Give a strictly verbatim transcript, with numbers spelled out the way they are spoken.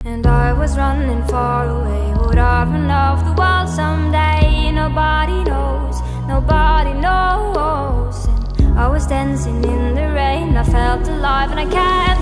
And I was running far away. Would I run off the world someday? Nobody knows, nobody knows. And I was dancing in the rain, I felt alive and I kept